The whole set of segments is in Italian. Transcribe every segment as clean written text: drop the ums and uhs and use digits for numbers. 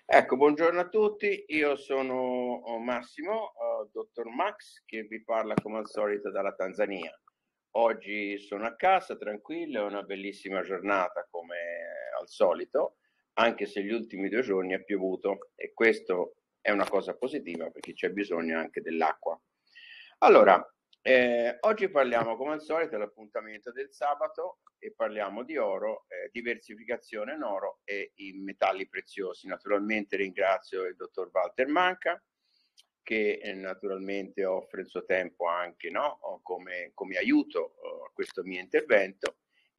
Ecco, buongiorno a tutti, io sono Massimo, dottor Max, che vi parla come al solito dalla Tanzania. Oggi sono a casa, tranquillo, è una bellissima giornata come al solito, anche se gli ultimi 2 giorni è piovuto e questo è una cosa positiva perché c'è bisogno anche dell'acqua. Allora, oggi parliamo come al solito dell'appuntamento del sabato e parliamo di oro, diversificazione in oro e in metalli preziosi. Naturalmente ringrazio il dottor Walter Manca che naturalmente offre il suo tempo anche, no, come aiuto a questo mio intervento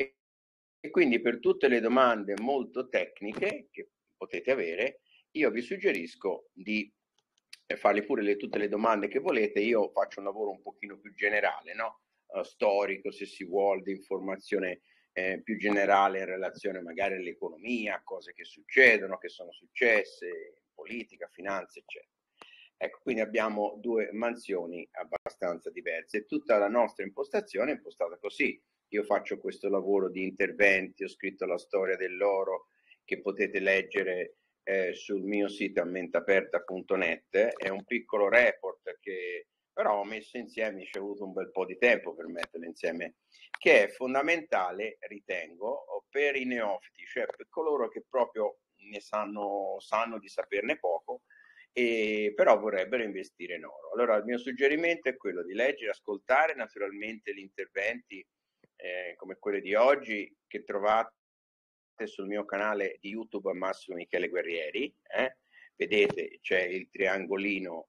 e quindi per tutte le domande molto tecniche che potete avere io vi suggerisco di farle pure tutte le domande che volete. Io faccio un lavoro un pochino più generale, no? Storico, se si vuole, di informazione più generale in relazione magari all'economia, cose che succedono, che sono successe, politica, finanza, eccetera. Ecco, quindi abbiamo due mansioni abbastanza diverse e tutta la nostra impostazione è impostata così. Io faccio questo lavoro di interventi, ho scritto la storia dell'oro che potete leggere sul mio sito mentaperta.net. È un piccolo report che però ho messo insieme, ci è avuto un bel po' di tempo per metterlo insieme, che è fondamentale, ritengo, per i neofiti, cioè per coloro che proprio ne sanno di saperne poco, però vorrebbero investire in oro. Allora il mio suggerimento è quello di leggere, ascoltare naturalmente gli interventi come quelli di oggi che trovate sul mio canale di YouTube Massimo Michele Guerrieri. Vedete c'è il triangolino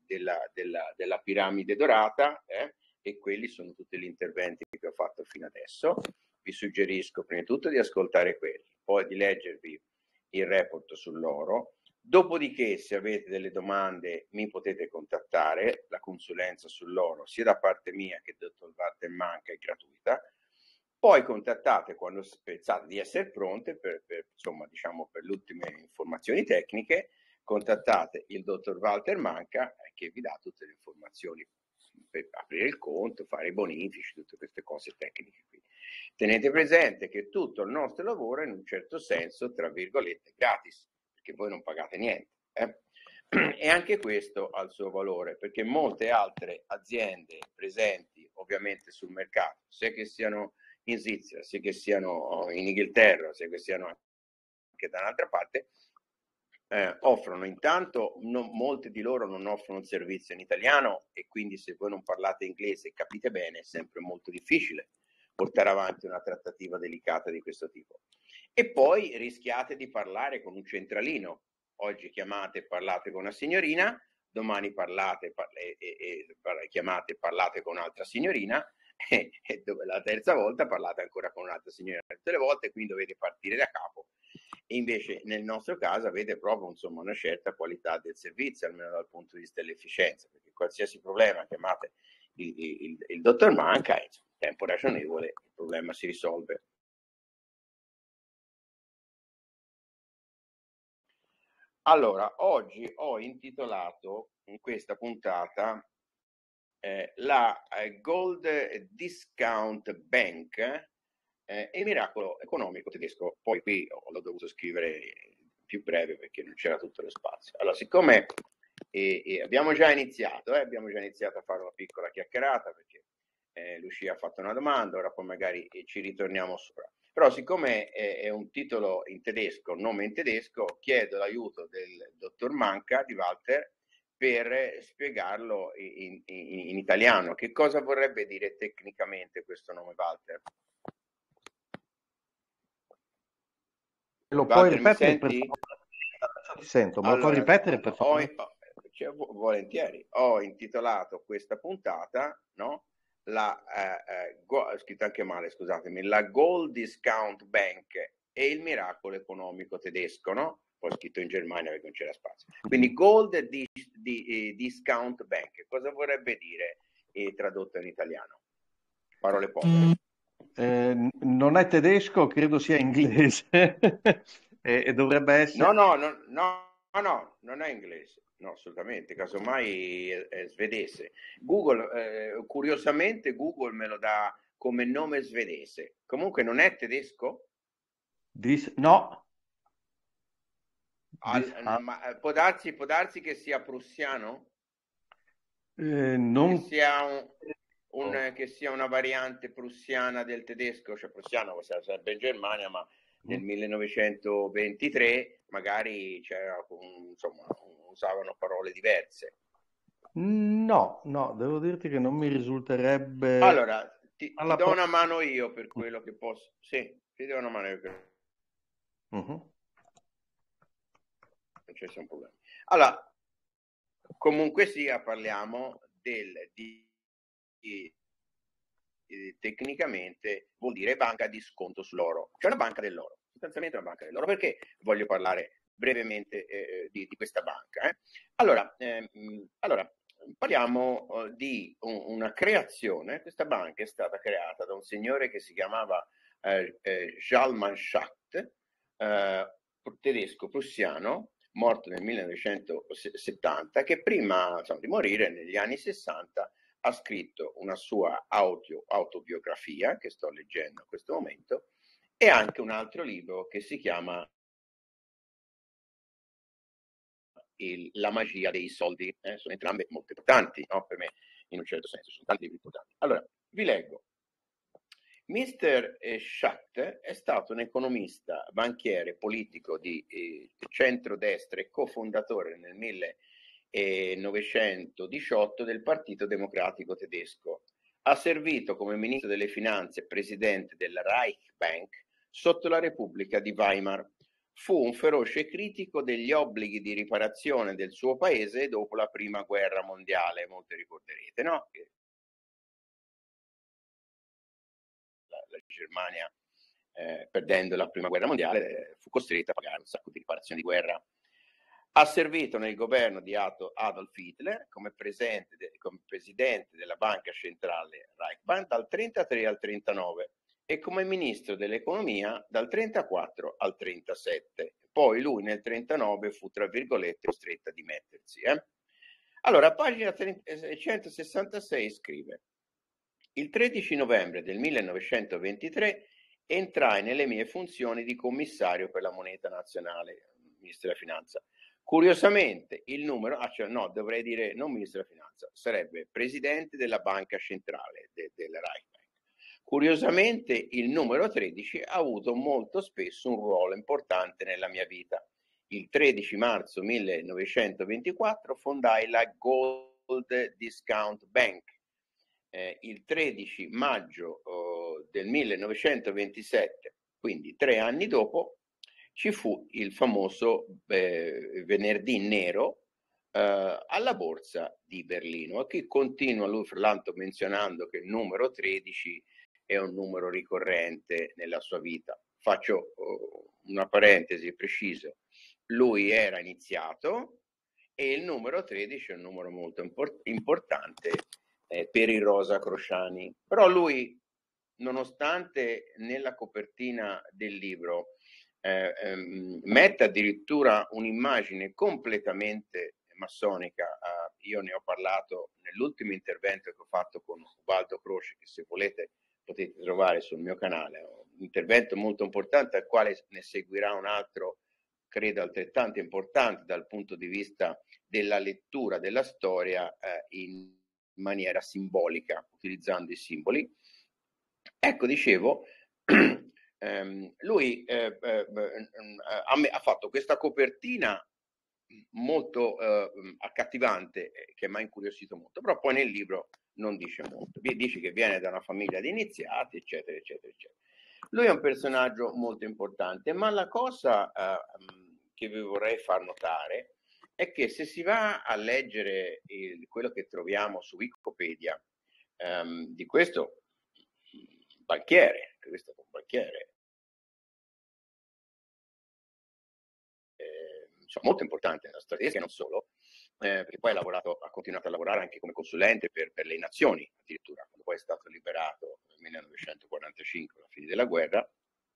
della piramide dorata e quelli sono tutti gli interventi che ho fatto fino adesso. Vi suggerisco prima di tutto di ascoltare quelli, poi di leggervi il report sull'oro. Dopodiché, se avete delle domande, mi potete contattare. La consulenza sull'oro, sia da parte mia che del dottor Walter Manca, è gratuita. Poi contattate quando pensate di essere pronte insomma, diciamo, per le ultime informazioni tecniche. Contattate il dottor Walter Manca che vi dà tutte le informazioni per aprire il conto, fare i bonifici, tutte queste cose tecniche qui. Tenete presente che tutto il nostro lavoro è in un certo senso, tra virgolette, gratis, perché voi non pagate niente. E anche questo ha il suo valore, perché molte altre aziende presenti ovviamente sul mercato, sia che siano in Svizzera, sia che siano in Inghilterra, sia che siano anche da un'altra parte, offrono intanto, molte di loro non offrono il servizio in italiano e quindi se voi non parlate inglese e capite bene è sempre molto difficile portare avanti una trattativa delicata di questo tipo. E poi rischiate di parlare con un centralino. Oggi chiamate e parlate con una signorina, domani chiamate e parlate con un'altra signorina e dove la terza volta parlate ancora con un'altra signora tutte le volte, quindi dovete partire da capo. E invece nel nostro caso avete proprio insomma una certa qualità del servizio, almeno dal punto di vista dell'efficienza, perché qualsiasi problema chiamate il dottor Manca, in tempo ragionevole il problema si risolve. Allora, oggi ho intitolato in questa puntata la Gold Discount Bank e il miracolo economico tedesco. Poi qui l'ho dovuto scrivere più breve perché non c'era tutto lo spazio. Allora, siccome abbiamo già iniziato a fare una piccola chiacchierata perché Lucia ha fatto una domanda, ora poi magari ci ritorniamo sopra. Però siccome è un titolo in tedesco, un nome in tedesco, chiedo l'aiuto del dottor Manca di Walter per spiegarlo in italiano. Che cosa vorrebbe dire tecnicamente questo nome Walter? Lo puoi Walter, mi ripetere per senti? favore? Ti sento, me lo puoi Allora, ripetere per favore? volentieri, ho intitolato questa puntata, no? Ho scritto anche male, scusatemi, la Gold Discount Bank e il miracolo economico tedesco, no? Poi ho scritto in Germania perché non c'era spazio. Quindi Gold Discount Bank, cosa vorrebbe dire tradotto in italiano? Parole povere. Non è tedesco, credo sia inglese e dovrebbe essere... No, non è inglese, no, assolutamente, casomai è svedese. Google, curiosamente, Google me lo dà come nome svedese. Comunque non è tedesco? No, Ma può darsi che sia prussiano? Non... Che sia una variante prussiana del tedesco, cioè prussiano sarebbe in Germania, ma nel 1923 magari c'era, insomma, usavano parole diverse. No, devo dirti che non mi risulterebbe... Allora, ti do una mano io per quello che posso. Sì, ti do una mano io. Non c'è un problema. Allora, comunque sia, parliamo tecnicamente vuol dire banca di sconto sull'oro. C'è una banca dell'oro, sostanzialmente una banca dell'oro. Perché voglio parlare brevemente di questa banca? Allora, parliamo di una creazione. Questa banca è stata creata da un signore che si chiamava Jalman Schacht, tedesco prussiano, morto nel 1970, che prima di morire negli anni 60 ha scritto una sua autobiografia che sto leggendo in questo momento e anche un altro libro che si chiama La magia dei soldi. Sono entrambe molto importanti, no? Per me, in un certo senso, sono tanti libri importanti. Allora, vi leggo. Mr. Schacht è stato un economista, banchiere, politico di centrodestra e cofondatore nel 1918 del Partito Democratico Tedesco. Ha servito come ministro delle finanze e presidente della Reichsbank sotto la Repubblica di Weimar. Fu un feroce critico degli obblighi di riparazione del suo paese dopo la Prima Guerra Mondiale. Molti ricorderete, no? La Germania, perdendo la Prima Guerra Mondiale, fu costretta a pagare un sacco di riparazioni di guerra. Ha servito nel governo di Adolf Hitler come presidente della Banca Centrale Reichsbank dal 1933 al 1939 e come ministro dell'economia dal 1934 al 1937. Poi lui nel 1939 fu, tra virgolette, costretto a dimettersi. Allora, a pagina 166 scrive: il 13 novembre del 1923 entrai nelle mie funzioni di commissario per la moneta nazionale, ministro della finanza. Curiosamente il numero, dovrei dire non ministro della finanza, sarebbe presidente della banca centrale della Reichsbank. Curiosamente il numero 13 ha avuto molto spesso un ruolo importante nella mia vita. Il 13 marzo 1924 fondai la Gold Discount Bank. Il 13 maggio del 1927, quindi 3 anni dopo, ci fu il famoso venerdì nero alla borsa di Berlino. Qui continua lui, fra l'altro, menzionando che il numero 13 è un numero ricorrente nella sua vita. Faccio una parentesi precisa. Lui era iniziato e il numero 13 è un numero molto importante per i rosacrosciani. Però lui, nonostante nella copertina del libro mette addirittura un'immagine completamente massonica, io ne ho parlato nell'ultimo intervento che ho fatto con Ubaldo Croce, che se volete potete trovare sul mio canale, un intervento molto importante al quale ne seguirà un altro, credo altrettanto importante dal punto di vista della lettura della storia in maniera simbolica, utilizzando i simboli. Ecco, dicevo, lui ha fatto questa copertina molto accattivante che mi ha incuriosito molto, però poi nel libro non dice molto, dice che viene da una famiglia di iniziati, eccetera, eccetera, eccetera. Lui è un personaggio molto importante, ma la cosa che vi vorrei far notare è che se si va a leggere quello che troviamo su Wikipedia di questo banchiere, molto importante nella storia tedesca, e non solo, perché poi ha continuato a lavorare anche come consulente per le nazioni, addirittura, quando poi è stato liberato nel 1945, alla fine della guerra.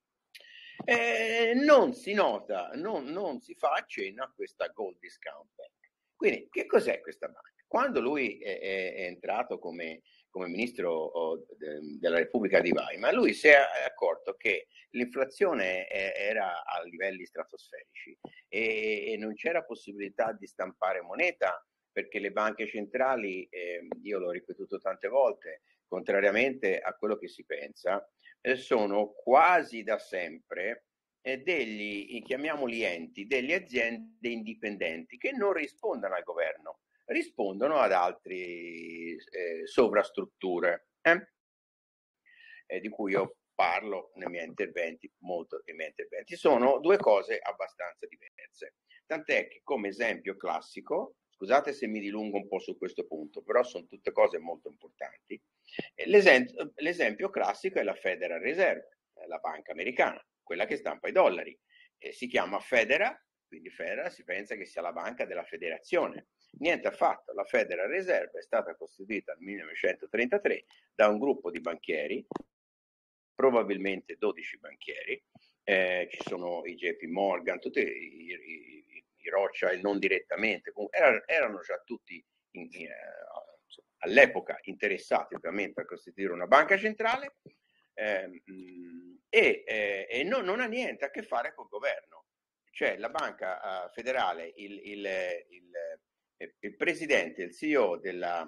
Non si nota, non si fa accenno a questa Gold Discount Bank. Quindi, che cos'è questa banca? Quando lui è entrato come ministro della Repubblica di Weimar, lui si è accorto che l'inflazione era a livelli stratosferici e non c'era possibilità di stampare moneta perché le banche centrali, io l'ho ripetuto tante volte, contrariamente a quello che si pensa, sono quasi da sempre chiamiamoli enti, delle aziende indipendenti che non rispondono al governo, rispondono ad altre sovrastrutture di cui io parlo nei miei interventi, molto nei miei interventi. Sono due cose abbastanza diverse, tant'è che come esempio classico, scusate se mi dilungo un po' su questo punto, però sono tutte cose molto importanti, l'esempio classico è la Federal Reserve, la banca americana, quella che stampa i dollari. Si chiama Federa, quindi Federa si pensa che sia la banca della federazione. Niente affatto, la Federal Reserve è stata costituita nel 1933 da un gruppo di banchieri, probabilmente 12 banchieri, ci sono i JP Morgan, tutti i Rothschild non direttamente, erano già tutti all'epoca interessati ovviamente a costituire una banca centrale e non ha niente a che fare col governo. Cioè la banca federale, il presidente, il CEO della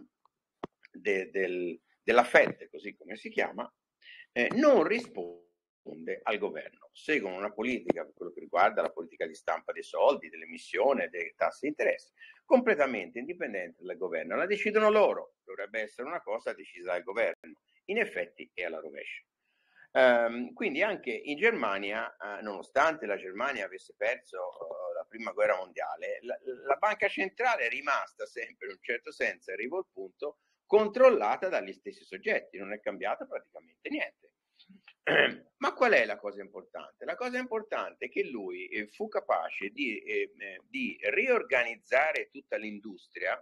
Fed, così come si chiama, non risponde al governo, seguono una politica per quello che riguarda la politica di stampa dei soldi, dell'emissione, delle tasse di interesse, completamente indipendente dal governo. La decidono loro, dovrebbe essere una cosa decisa dal governo. In effetti è alla rovescia. Quindi anche in Germania, nonostante la Germania avesse perso la prima guerra mondiale, la banca centrale è rimasta sempre in un certo senso, arrivo al punto, controllata dagli stessi soggetti, non è cambiato praticamente niente. Ma qual è la cosa importante? La cosa importante è che lui fu capace di riorganizzare tutta l'industria,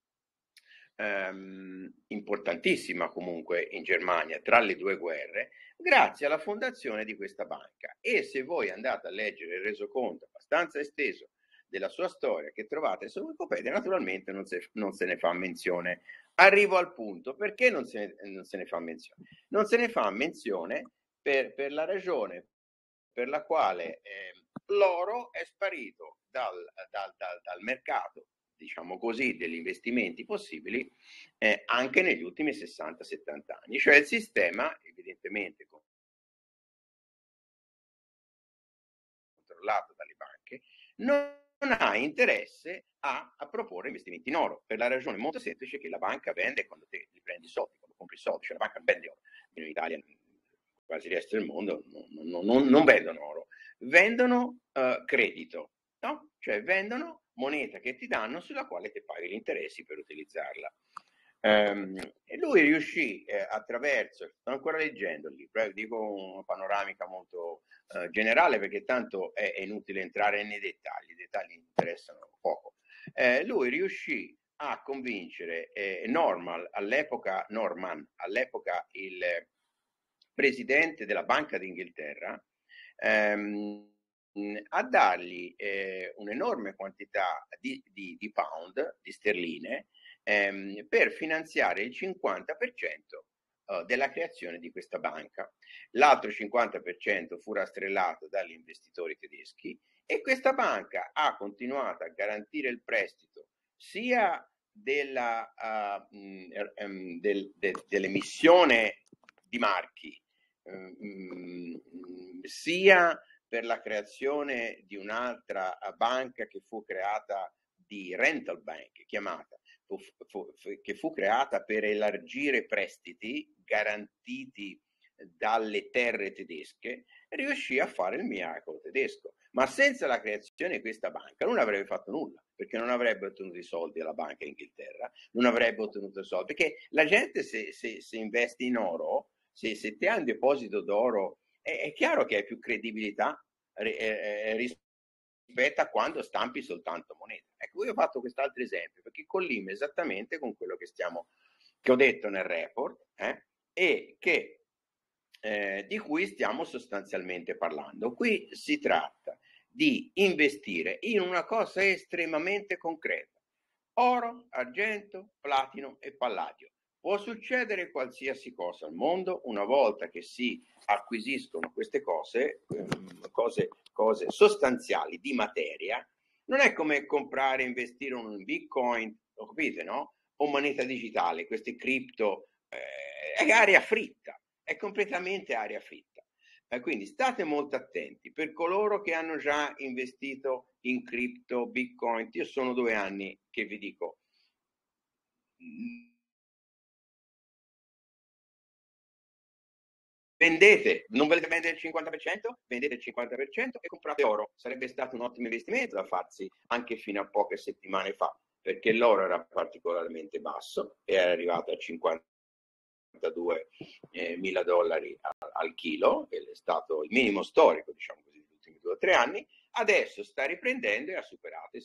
importantissima comunque in Germania tra le due guerre, grazie alla fondazione di questa banca. E se voi andate a leggere il resoconto abbastanza esteso della sua storia che trovate su Wikipedia, naturalmente non se ne fa menzione. Arrivo al punto, perché non se ne fa menzione? Non se ne fa menzione per la ragione per la quale l'oro è sparito dal mercato, diciamo così, degli investimenti possibili anche negli ultimi 60-70 anni. Cioè il sistema, evidentemente controllato dalle banche, non ha interesse a proporre investimenti in oro, per la ragione molto semplice che la banca vende quando te li prendi soldi, quando compri soldi, cioè la banca non vende oro. In Italia, quasi il resto del mondo, non vendono oro, vendono credito, no? Cioè vendono moneta che ti danno sulla quale ti paghi gli interessi per utilizzarla. E lui riuscì attraverso, sto ancora leggendo il libro, dico una panoramica molto generale perché tanto è inutile entrare nei dettagli, i dettagli interessano poco. Lui riuscì a convincere Norman, all'epoca il presidente della Banca d'Inghilterra, a dargli un'enorme quantità di pound, di sterline, per finanziare il 50% della creazione di questa banca. L'altro 50% fu rastrellato dagli investitori tedeschi e questa banca ha continuato a garantire il prestito sia dell'emissione di marchi, sia per la creazione di un'altra banca che fu creata di rental bank, chiamata, che fu creata per elargire prestiti garantiti dalle terre tedesche, riuscì a fare il miracolo tedesco. Ma senza la creazione di questa banca non avrebbe fatto nulla, perché non avrebbe ottenuto i soldi alla Banca Inghilterra, non avrebbe ottenuto i soldi, perché la gente se investi in oro, se ti hai un deposito d'oro, è chiaro che hai più credibilità rispetto a quando stampi soltanto moneta. Ecco, io ho fatto quest'altro esempio perché collima esattamente con quello che ho detto nel report e che di cui stiamo sostanzialmente parlando. Qui si tratta di investire in una cosa estremamente concreta, oro, argento, platino e palladio. Può succedere qualsiasi cosa al mondo una volta che si acquisiscono queste cose sostanziali di materia. Non è come comprare e investire in un Bitcoin, lo capite, no? O moneta digitale, queste cripto, è aria fritta, è completamente aria fritta. Quindi state molto attenti. Per coloro che hanno già investito in cripto, Bitcoin, io sono 2 anni che vi dico, vendete, non volete vendere il 50%? Vendete il 50% e comprate oro. Sarebbe stato un ottimo investimento da farsi anche fino a poche settimane fa, perché l'oro era particolarmente basso, era arrivato a 52 mila dollari al chilo, che è stato il minimo storico, diciamo così, negli ultimi 2 o 3 anni. Adesso sta riprendendo e ha superato i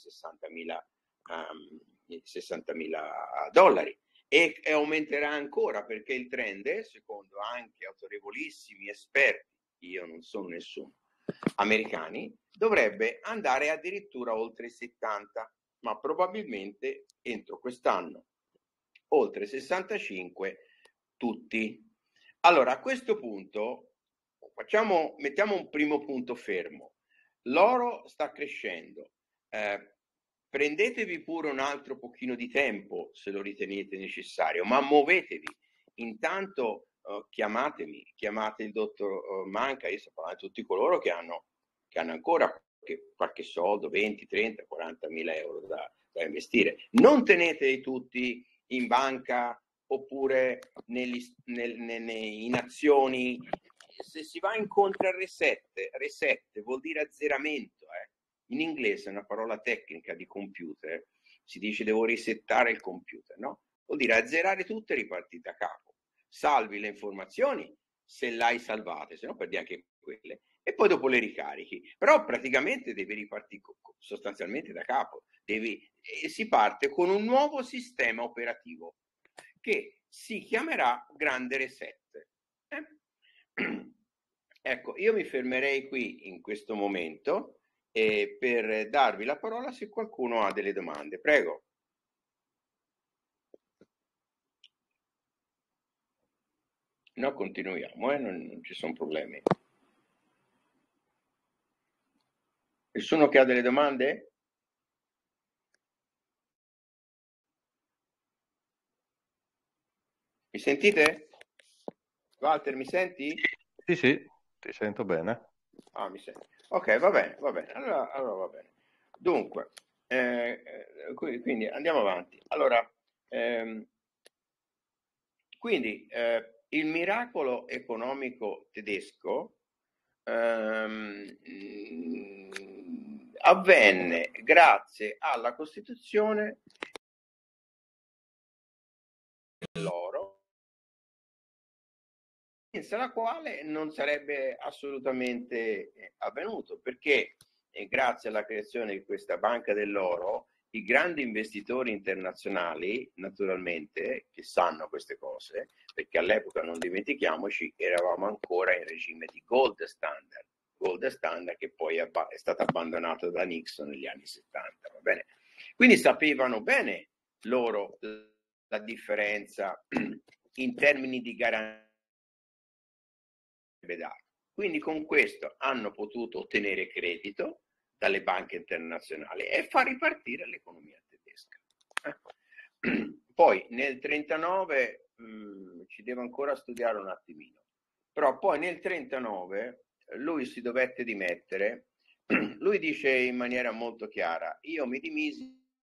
60.000 dollari. E aumenterà ancora, perché il trend, secondo anche autorevolissimi esperti, io non sono nessuno, americani, dovrebbe andare addirittura oltre i 70, ma probabilmente entro quest'anno oltre 65 tutti. Allora, a questo punto mettiamo un primo punto fermo. L'oro sta crescendo. Prendetevi pure un altro pochino di tempo se lo ritenete necessario, ma muovetevi. Intanto chiamatemi, chiamate il dottor Manca, io sto parlando di tutti coloro che hanno ancora qualche soldo, 20, 30, 40 mila euro da investire. Non teneteli tutti in banca oppure in azioni. Se si va incontro a reset vuol dire azzeramento. In inglese è una parola tecnica di computer, si dice devo risettare il computer, no? Vuol dire azzerare tutto e ripartire da capo. Salvi le informazioni se l'hai salvate, se no perdi anche quelle, e poi dopo le ricarichi. Però praticamente devi ripartire sostanzialmente da capo. Si parte con un nuovo sistema operativo che si chiamerà Grande Reset. Ecco, io mi fermerei qui in questo momento per darvi la parola se qualcuno ha delle domande. Prego. No, continuiamo, non ci sono problemi. Nessuno che ha delle domande? Mi sentite? Walter, mi senti? Sì, sì, ti sento bene. Ah, mi senti. Ok, va bene. Allora va bene. Dunque, quindi andiamo avanti. Allora, quindi il miracolo economico tedesco avvenne grazie alla costituzione dell'oro, senza la quale non sarebbe assolutamente avvenuto, perché grazie alla creazione di questa banca dell'oro i grandi investitori internazionali, naturalmente, che sanno queste cose, perché all'epoca, non dimentichiamoci, eravamo ancora in regime di gold standard che poi è stato abbandonato da Nixon negli anni 70, va bene? Quindi sapevano bene loro la differenza in termini di garanzia. Quindi con questo hanno potuto ottenere credito dalle banche internazionali e far ripartire l'economia tedesca. Poi nel 1939 ci devo ancora studiare un attimino, però poi nel 1939 lui si dovette dimettere. Lui dice in maniera molto chiara: io mi dimisi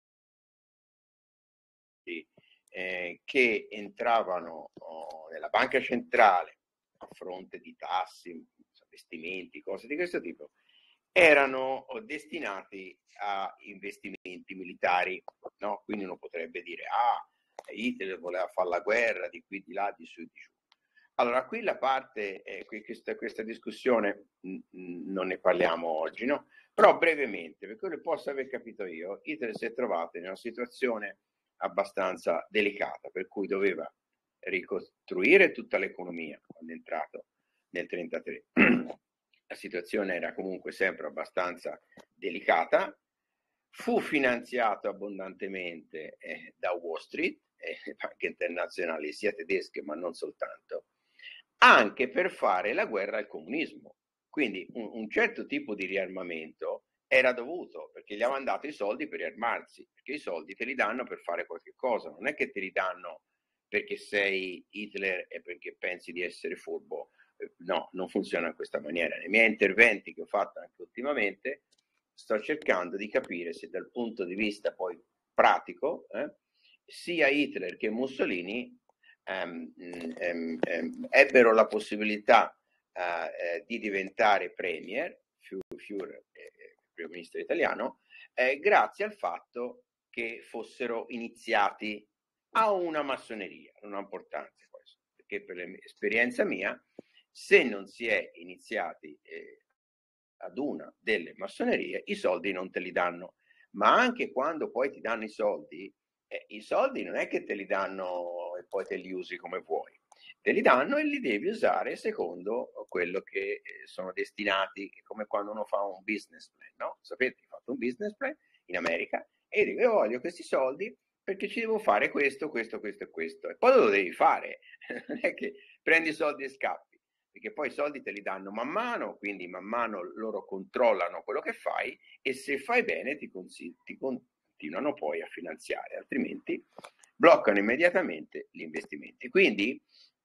che entravano nella banca centrale a fronte di tassi, investimenti, cose di questo tipo, erano destinati a investimenti militari, no? Quindi uno potrebbe dire: Hitler voleva fare la guerra di qui, di là, di su e di giù. Allora, qui la parte, questa discussione non ne parliamo oggi, no? Però brevemente, per quello che posso aver capito io, Hitler si è trovato in una situazione abbastanza delicata, per cui doveva ricostruire tutta l'economia quando è entrato nel 1933. La situazione era comunque sempre abbastanza delicata, fu finanziato abbondantemente da Wall Street, banche internazionali sia tedesche ma non soltanto, anche per fare la guerra al comunismo. Quindi un certo tipo di riarmamento era dovuto, perché gli avevano dato i soldi per riarmarsi, perché i soldi te li danno per fare qualche cosa, non è che te li danno perché sei Hitler e perché pensi di essere furbo. No, non funziona in questa maniera. Nei miei interventi che ho fatto anche ultimamente sto cercando di capire se dal punto di vista poi pratico sia Hitler che Mussolini ebbero la possibilità di diventare premier, Führer, primo ministro italiano, grazie al fatto che fossero iniziati a una massoneria. Non ha importanza questo, perché per l'esperienza mia, se non si è iniziati ad una delle massonerie, i soldi non te li danno. Ma anche quando poi ti danno i soldi non è che te li danno e poi te li usi come vuoi. Te li danno e li devi usare secondo quello che sono destinati, come quando uno fa un business plan, no? Sapete, ho fatto un business plan in America e dico, io voglio questi soldi perché ci devo fare questo, questo, questo e questo. E poi lo devi fare, non è che prendi i soldi e scappi, perché poi i soldi te li danno man mano, quindi man mano loro controllano quello che fai e se fai bene ti continuano poi a finanziare, altrimenti bloccano immediatamente gli investimenti. Quindi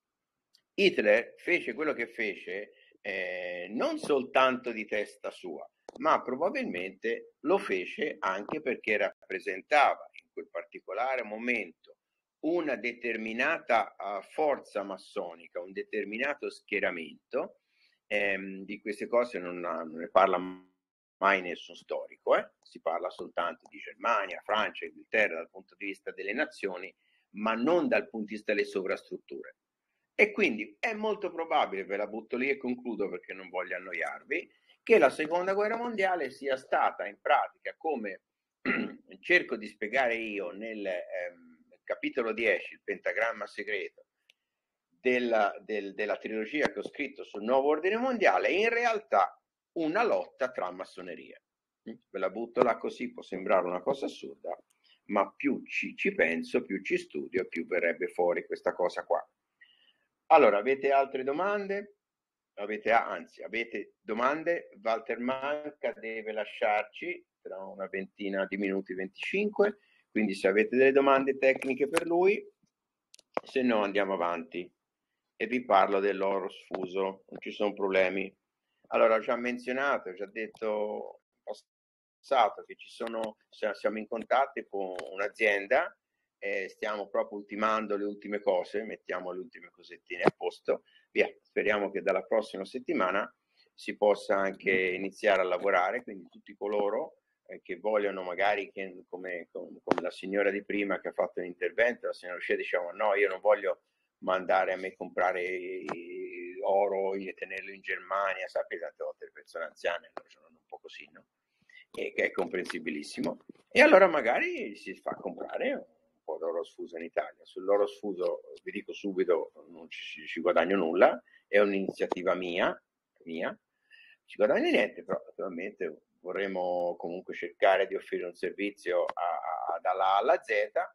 Hitler fece quello che fece non soltanto di testa sua, ma probabilmente lo fece anche perché rappresentava in quel particolare momento una determinata forza massonica, un determinato schieramento. Di queste cose non ne parla mai nessun storico, si parla soltanto di Germania, Francia, Inghilterra dal punto di vista delle nazioni, ma non dal punto di vista delle sovrastrutture. E quindi è molto probabile, ve la butto lì e concludo perché non voglio annoiarvi, che la seconda guerra mondiale sia stata in pratica, come cerco di spiegare io nel capitolo 10, il pentagramma segreto, della trilogia che ho scritto sul nuovo ordine mondiale, in realtà una lotta tra massonerie. Ve la butto là così, può sembrare una cosa assurda, ma più ci penso, più ci studio, più verrebbe fuori questa cosa qua. Allora, avete altre domande? Avete domande? Walter Manca deve lasciarci tra una ventina di minuti, 25, quindi se avete delle domande tecniche per lui, se no andiamo avanti e vi parlo dell'oro sfuso, non ci sono problemi. Allora, ho già menzionato, ho già detto in passato che siamo in contatto con un'azienda, stiamo proprio ultimando le ultime cose, mettiamo le ultime cosettine a posto, via, speriamo che dalla prossima settimana si possa anche iniziare a lavorare, quindi tutti coloro che vogliono magari, come la signora di prima che ha fatto un intervento, la signora Uscè, diciamo no, io non voglio mandare a me comprare oro e tenerlo in Germania, sapete, tante volte le persone anziane sono un po' così, no? E che è comprensibilissimo. E allora magari si fa comprare un po' d'oro sfuso in Italia. Sull'oro sfuso, vi dico subito, non ci guadagno nulla, è un'iniziativa mia, ci guadagno niente, però naturalmente vorremmo comunque cercare di offrire un servizio dalla A alla Z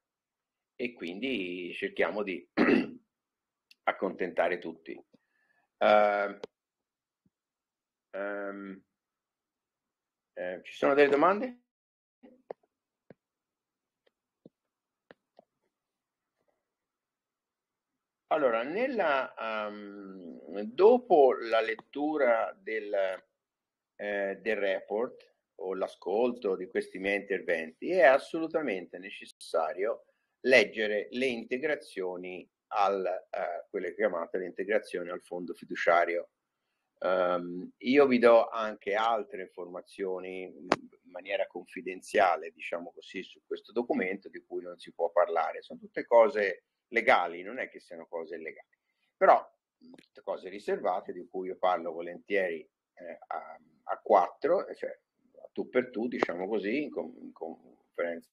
e quindi cerchiamo di accontentare tutti. Ci sono delle domande? Allora, dopo la lettura del report o l'ascolto di questi miei interventi è assolutamente necessario leggere le integrazioni quelle chiamate le integrazioni al fondo fiduciario. Io vi do anche altre informazioni in maniera confidenziale, diciamo così, su questo documento di cui non si può parlare. Sono tutte cose legali, non è che siano cose illegali, però tutte cose riservate di cui io parlo volentieri a quattro, cioè a tu per tu, diciamo così, in conferenza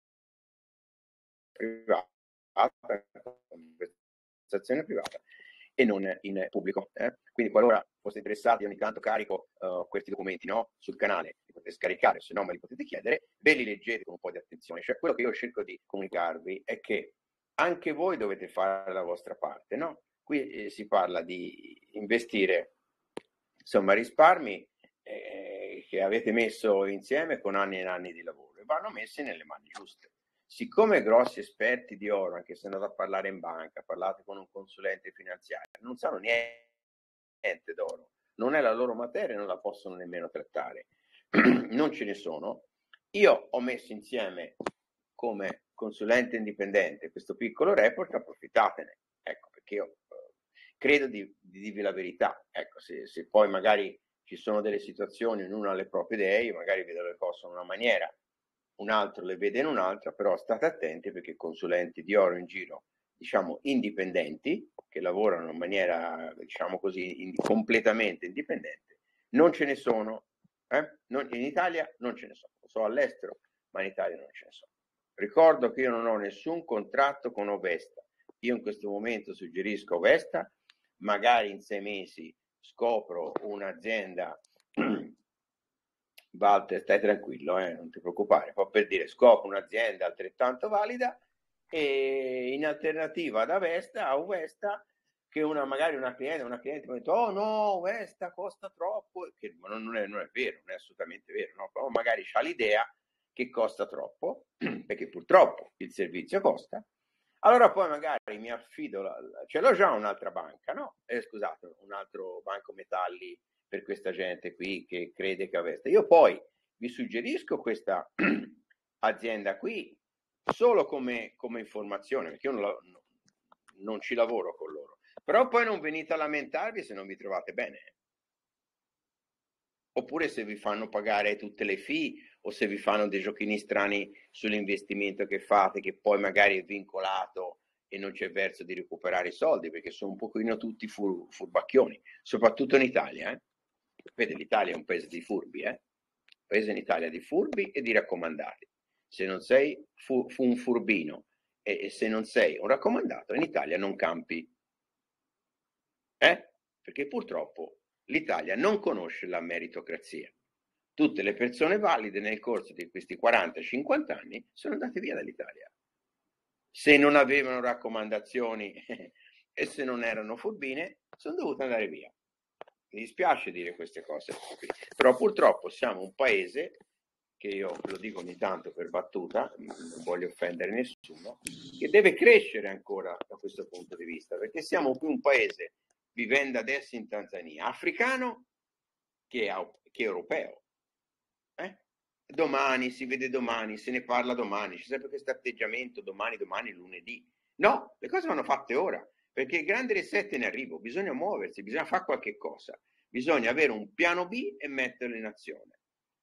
privata, conversazione privata, e non in pubblico. Quindi qualora foste interessati, ogni tanto carico questi documenti, no, sul canale, li potete scaricare, se no me li potete chiedere, ve li leggete con un po' di attenzione. Cioè, quello che io cerco di comunicarvi è che anche voi dovete fare la vostra parte, no? Qui si parla di investire, insomma, risparmi che avete messo insieme con anni e anni di lavoro e vanno messi nelle mani giuste. Siccome grossi esperti di oro, anche se andate a parlare in banca, parlate con un consulente finanziario, non sanno niente d'oro, non è la loro materia, non la possono nemmeno trattare. Non ce ne sono. Io ho messo insieme come consulente indipendente questo piccolo report, approfittatene, ecco, perché io credo di dirvi la verità. Ecco, se poi magari ci sono delle situazioni, ognuno ha le proprie idee, io magari vedo le cose in una maniera, un altro le vede in un'altra, però state attenti perché consulenti di oro in giro, diciamo indipendenti, che lavorano in maniera, diciamo così, completamente indipendente, non ce ne sono. In Italia non ce ne sono, lo so all'estero, ma in Italia non ce ne sono. Ricordo che io non ho nessun contratto con Ovesta. Io in questo momento suggerisco Ovesta, magari in 6 mesi scopro un'azienda. Walter, stai tranquillo, non ti preoccupare, fa per dire, scopro un'azienda altrettanto valida e in alternativa ad Avesta, a Uvesta, che magari una cliente mi ha detto, oh no, Uvesta costa troppo, che non è vero, non è assolutamente vero, no? Però magari c'ha l'idea che costa troppo, perché purtroppo il servizio costa, allora poi magari mi affido, ce l'ho già un'altra banca, no? Scusate, un altro banco metalli per questa gente qui che crede che Avesta. Io poi vi suggerisco questa azienda qui solo come informazione, perché io non ci lavoro con loro. Però poi non venite a lamentarvi se non vi trovate bene. Oppure se vi fanno pagare tutte le fee o se vi fanno dei giochini strani sull'investimento che fate, che poi magari è vincolato e non c'è verso di recuperare i soldi, perché sono un pochino tutti furbacchioni, soprattutto in Italia. Vede, l'Italia è un paese di furbi, paese in Italia di furbi e di raccomandati. Se non sei un furbino e se non sei un raccomandato, in Italia non campi. Perché purtroppo l'Italia non conosce la meritocrazia. Tutte le persone valide nel corso di questi 40-50 anni sono andate via dall'Italia. Se non avevano raccomandazioni e se non erano furbine, sono dovute andare via. Mi dispiace dire queste cose, però purtroppo siamo un paese, che io lo dico ogni tanto per battuta, non voglio offendere nessuno, che deve crescere ancora da questo punto di vista, perché siamo più un paese, vivendo adesso in Tanzania, africano che europeo. Domani si vede domani, se ne parla domani, c'è sempre questo atteggiamento domani, lunedì. No, le cose vanno fatte ora, perché il grande reset è in arrivo, bisogna muoversi, bisogna fare qualche cosa, bisogna avere un piano B e metterlo in azione.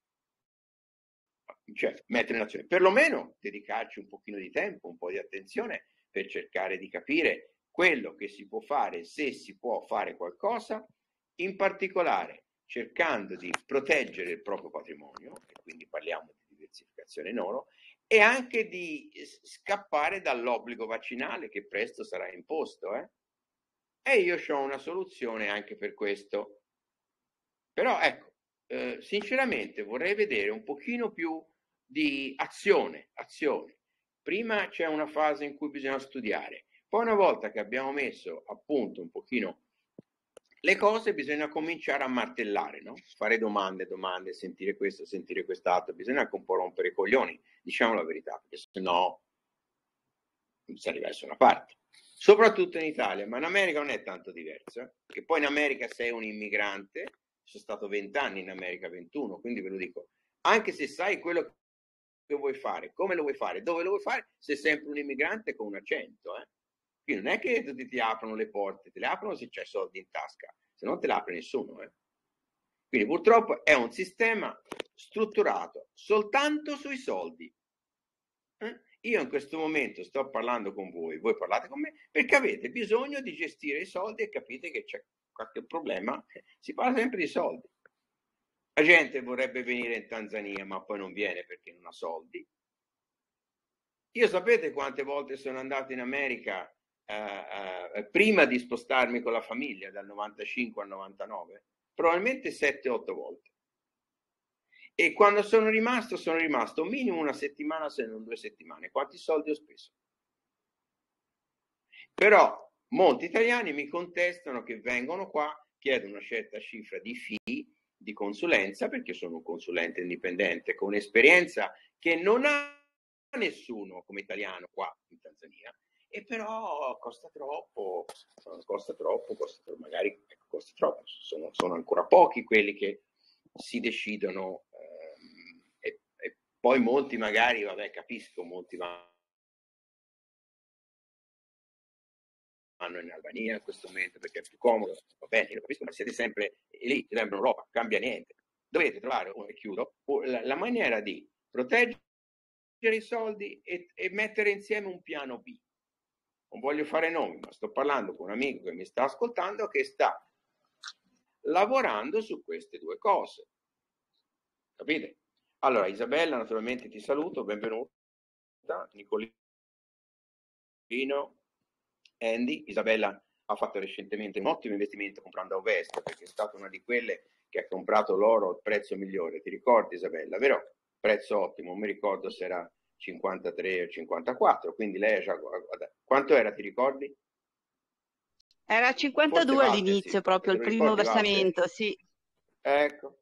Cioè, mettere in azione, perlomeno dedicarci un pochino di tempo, un po' di attenzione per cercare di capire quello che si può fare, se si può fare qualcosa, in particolare cercando di proteggere il proprio patrimonio, e quindi parliamo di diversificazione in oro, e anche di scappare dall'obbligo vaccinale che presto sarà imposto. E io ho una soluzione anche per questo. Però ecco, sinceramente vorrei vedere un pochino più di azione. Prima c'è una fase in cui bisogna studiare, poi una volta che abbiamo messo a punto un pochino le cose, bisogna cominciare a martellare, no? Fare domande, sentire questo, sentire quest'altro, bisogna anche un po' rompere i coglioni, diciamo la verità, perché se no non si arriva da nessuna parte. Soprattutto in Italia, ma in America non è tanto diverso, che poi in America sei un immigrante, sono stato 20 anni in America, 21, quindi ve lo dico, anche se sai quello che vuoi fare, come lo vuoi fare, dove lo vuoi fare, sei sempre un immigrante con un accento, Quindi non è che ti aprono le porte, te le aprono se c'hai soldi in tasca, se non te le apre nessuno, Quindi purtroppo è un sistema strutturato soltanto sui soldi. Io in questo momento sto parlando con voi parlate con me perché avete bisogno di gestire i soldi e capite che c'è qualche problema, si parla sempre di soldi. La gente vorrebbe venire in Tanzania ma poi non viene perché non ha soldi. Io sapete quante volte sono andato in America prima di spostarmi con la famiglia dal 95 al 99, probabilmente 7-8 volte. E quando sono rimasto minimo una settimana, se non 2 settimane. Quanti soldi ho speso? Però molti italiani mi contestano che vengono qua, chiedono una certa cifra di fee, di consulenza, perché sono un consulente indipendente con esperienza che non ha nessuno come italiano qua in Tanzania, e però costa troppo, magari costa troppo, sono ancora pochi quelli che si decidono, e poi molti magari, vabbè, capisco, molti vanno in Albania in questo momento perché è più comodo, va bene, lo capisco, ma siete sempre lì, in Europa, cambia niente. Dovete trovare, e chiudo, la maniera di proteggere i soldi e mettere insieme un piano B. Non voglio fare nomi, ma sto parlando con un amico che mi sta ascoltando che sta lavorando su queste due cose. Capite? Allora, Isabella, naturalmente ti saluto, benvenuta. Nicolino, Andy. Isabella ha fatto recentemente un ottimo investimento comprando a Ovest, perché è stata una di quelle che ha comprato l'oro al prezzo migliore. Ti ricordi, Isabella? Vero? Prezzo ottimo, non mi ricordo se era 53 o 54, quindi lei ha già... Quanto era, ti ricordi? Era Forse 52 Walter, all'inizio, sì. proprio Te il lo primo ricordi, Walter? versamento, sì. Ecco,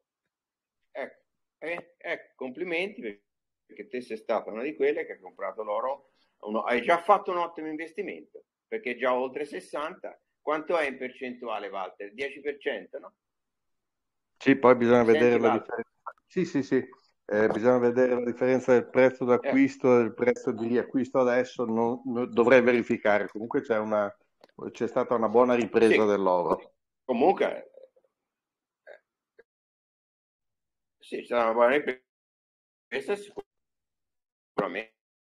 complimenti, perché te sei stata una di quelle che ha comprato l'oro, hai già fatto un ottimo investimento, perché è già oltre 60. Quanto è in percentuale, Walter? 10%, no? Sì, poi bisogna vedere Senti, la Walter? differenza. Sì, bisogna vedere la differenza del prezzo d'acquisto e del prezzo di riacquisto adesso. Dovrei verificare. Comunque c'è stata una buona ripresa Sì, dell'oro. comunque, sì, c'è stata una buona ripresa, sicuramente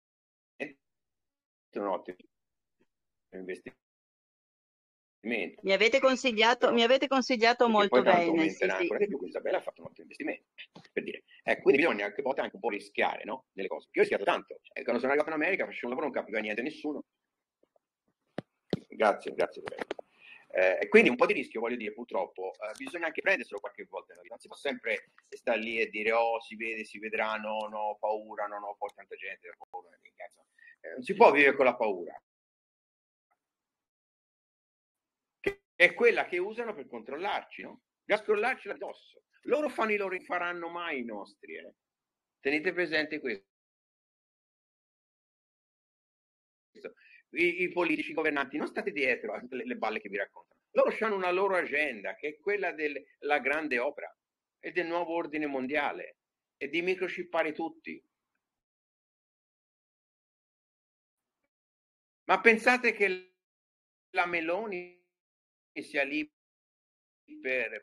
un ottimo investimento. Mi avete consigliato Perché molto poi tanto bene, sì, aumenterà sì. ancora di più, quindi Isabella ha fatto un ottimo investimento, per dire. Quindi bisogna anche un po' rischiare, no? Nelle cose. Io ho rischiato tanto. Quando sono arrivato in America facevo un lavoro, non capiva niente nessuno. Grazie, Isabella. E quindi un po' di rischio, voglio dire, purtroppo bisogna anche prenderselo qualche volta nella vita. Non si può sempre stare lì e dire si vede, si vedrà, no, ho paura, non ho poi tanta gente, non si può vivere con la paura. È quella che usano per controllarci, no? Per scrollarci addosso. Loro faranno mai i nostri, Tenete presente questo. I politici governanti, non state dietro alle balle che vi raccontano. Loro hanno una loro agenda, che è quella della grande opera e del nuovo ordine mondiale e di microchippare tutti. Ma pensate che la Meloni sia lì per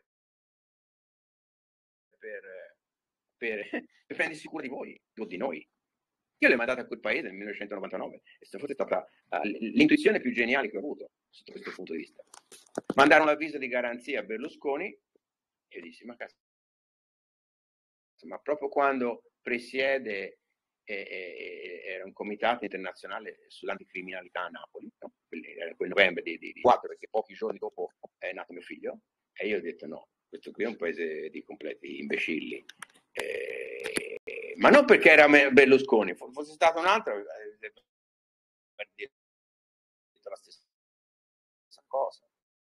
prendersi cura di voi o di noi? Io l'ho mandata a quel paese nel 1999 e forse è stata l'intuizione più geniale che ho avuto sotto questo punto di vista. Mandarono l'avviso di garanzia a Berlusconi e io dissi, ma proprio quando presiede era un comitato internazionale sull'anticriminalità a Napoli, no? Era quel novembre di 4, perché pochi giorni dopo è nato mio figlio, e io ho detto no, questo qui è un paese di completi imbecilli. Ma non perché era Berlusconi, fosse stato un altro detto la stessa cosa.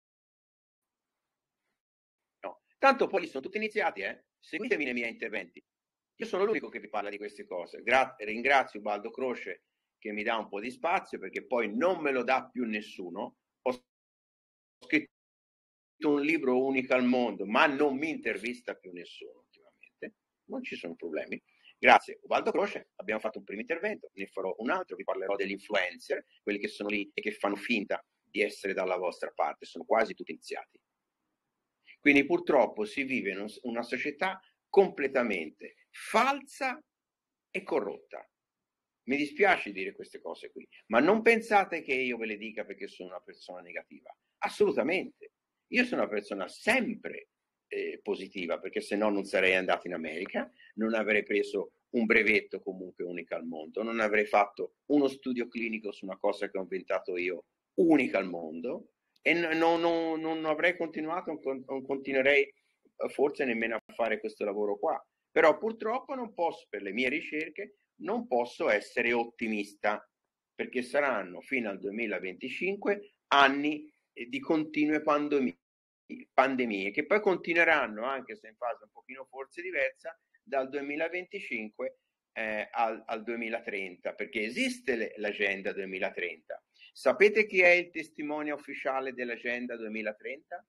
No. Tanto poi sono tutti iniziati, seguitemi nei miei interventi. Io sono l'unico che vi parla di queste cose. Ringrazio Ubaldo Croce che mi dà un po' di spazio, perché poi non me lo dà più nessuno. Ho scritto un libro unico al mondo, ma non mi intervista più nessuno ultimamente. Non ci sono problemi. Grazie Ubaldo Croce, abbiamo fatto un primo intervento, ne farò un altro, vi parlerò degli influencer, quelli che sono lì e che fanno finta di essere dalla vostra parte, sono quasi tutti iniziati. Quindi purtroppo si vive in una società completamente falsa e corrotta. Mi dispiace dire queste cose qui, ma non pensate che io ve le dica perché sono una persona negativa. Assolutamente. Io sono una persona sempre positiva, perché se no non sarei andato in America, non avrei preso un brevetto comunque unico al mondo, non avrei fatto uno studio clinico su una cosa che ho inventato io unica al mondo, e non avrei continuato, non continuerei forse nemmeno a fare questo lavoro qua. Però purtroppo non posso, per le mie ricerche, non posso essere ottimista, perché saranno fino al 2025 anni di continue pandemie, che poi continueranno, anche se in fase un pochino forse diversa, dal 2025 al 2030, perché esiste l'agenda 2030. Sapete chi è il testimone ufficiale dell'agenda 2030?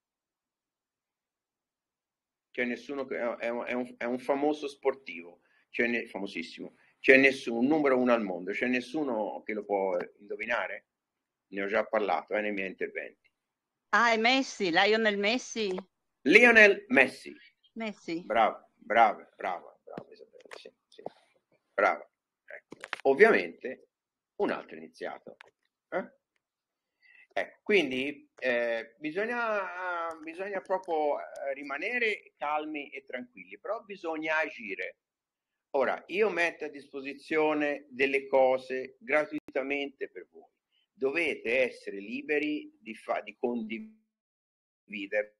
C'è nessuno che è un famoso sportivo, famosissimo. C'è nessuno, numero uno al mondo, c'è nessuno che lo può indovinare? Ne ho già parlato nei miei interventi. Ah, è Messi, Lionel Messi. Lionel Messi. Messi. Bravo Isabella, sì. Brava. Ecco. Ovviamente un altro iniziato. Ecco, quindi bisogna proprio rimanere calmi e tranquilli, però bisogna agire. Ora, io metto a disposizione delle cose gratuitamente per voi. Dovete essere liberi di condividerle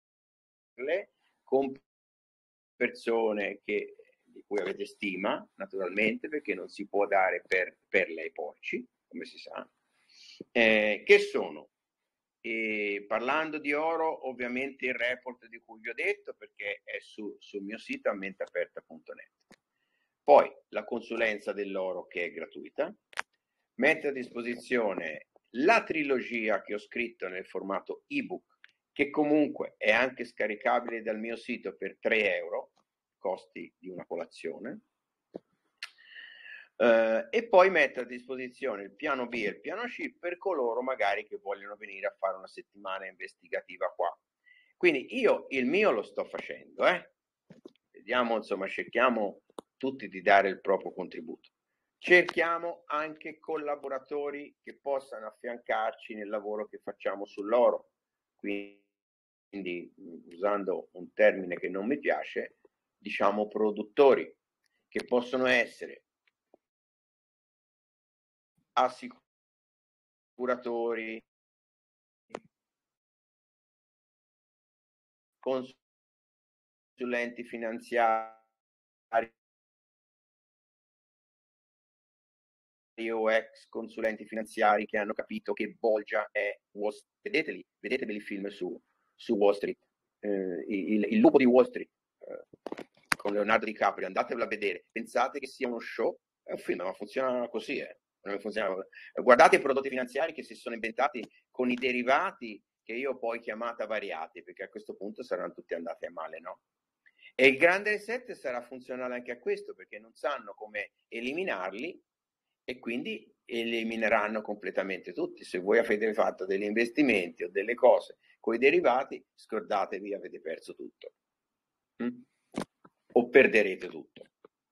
con persone di cui avete stima, naturalmente, perché non si può dare per lei porci, come si sa. Che sono? Parlando di oro, ovviamente il report di cui vi ho detto, perché è sul mio sito ammenteaperta.net. Poi la consulenza dell'oro, che è gratuita. Metto a disposizione la trilogia che ho scritto nel formato ebook, che comunque è anche scaricabile dal mio sito per 3 euro, costi di una colazione. E poi metto a disposizione il piano B e il piano C per coloro magari che vogliono venire a fare una settimana investigativa qua. Quindi io il mio lo sto facendo, vediamo, insomma, cerchiamo tutti di dare il proprio contributo. Cerchiamo anche collaboratori che possano affiancarci nel lavoro che facciamo sull'oro. Quindi, usando un termine che non mi piace, diciamo produttori, che possono essere assicuratori, consulenti finanziari o ex consulenti finanziari che hanno capito che Bolgia è Wall Street. Vedetevi il film su Wall Street, il lupo di Wall Street, con Leonardo DiCaprio, andatevelo a vedere. Pensate che sia uno show? È un film, ma funziona così, non funziona. Guardate i prodotti finanziari che si sono inventati con i derivati che io ho poi chiamata variati, perché a questo punto saranno tutti andati a male, no? E il grande reset sarà funzionale anche a questo, perché non sanno come eliminarli e quindi elimineranno completamente tutti. Se voi avete fatto degli investimenti o delle cose con i derivati, scordatevi, avete perso tutto. O perderete tutto.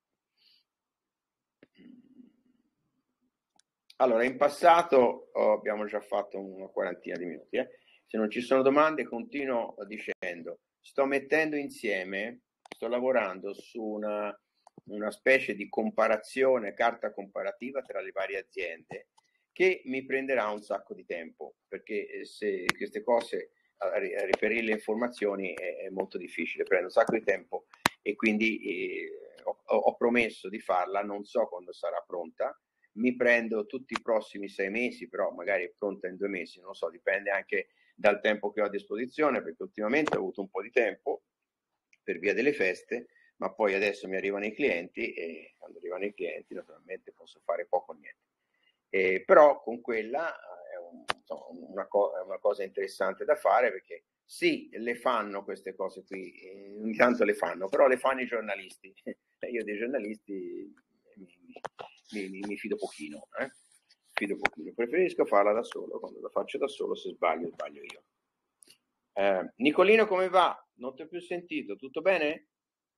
Allora, in passato abbiamo già fatto una quarantina di minuti. Se non ci sono domande, continuo dicendo, sto lavorando su una specie di comparazione, carta comparativa tra le varie aziende, che mi prenderà un sacco di tempo, perché se queste cose, a riferire le informazioni è molto difficile, prende un sacco di tempo, e quindi ho promesso di farla, non so quando sarà pronta. Mi prendo tutti i prossimi 6 mesi, però magari è pronta in 2 mesi, non so, dipende anche dal tempo che ho a disposizione, perché ultimamente ho avuto un po' di tempo per via delle feste, ma poi adesso mi arrivano i clienti e quando arrivano i clienti naturalmente posso fare poco o niente. Però con quella è una cosa interessante da fare, perché sì, le fanno queste cose qui, ogni tanto le fanno, però le fanno i giornalisti. Io dei giornalisti mi fido pochino, fido pochino. Preferisco farla da solo. Quando la faccio da solo, se sbaglio io. Nicolino, come va? Non ti ho più sentito, tutto bene?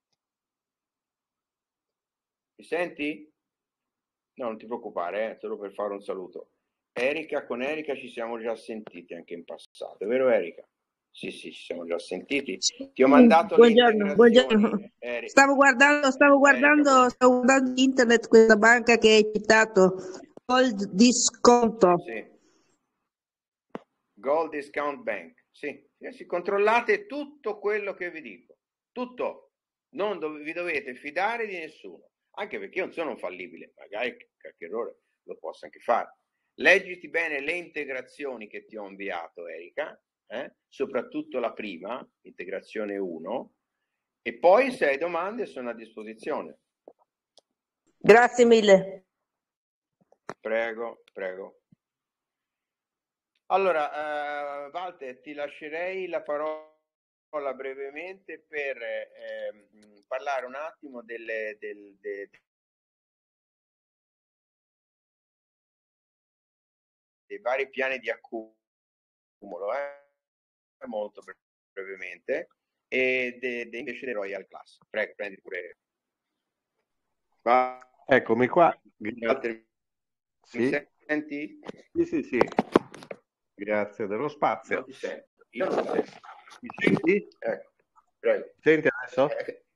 Mi senti? No, non ti preoccupare, solo per fare un saluto. Con Erika ci siamo già sentiti anche in passato, è vero Erika? Sì, ci siamo già sentiti. Ti ho mandato buongiorno. Stavo guardando internet, questa banca che hai citato, Gold Disconto. Sì. Gold Discount Bank, sì, controllate tutto quello che vi dico, tutto, non vi dovete fidare di nessuno, anche perché io non sono fallibile, magari qualche errore lo posso anche fare. Leggiti bene le integrazioni che ti ho inviato, Erika, soprattutto la prima, integrazione 1, e poi se hai domande sono a disposizione. Grazie mille. Prego, prego. Allora, Walter, ti lascerei la parola brevemente per parlare un attimo dei vari piani di accumulo, molto brevemente, e invece dei Royal Class. Prego, prendi pure. Eccomi qua. Walter, sì. Mi senti? Sì. Grazie dello spazio. Non ti sento. Io non ti sento. Mi senti? Ecco, prego. Senti adesso?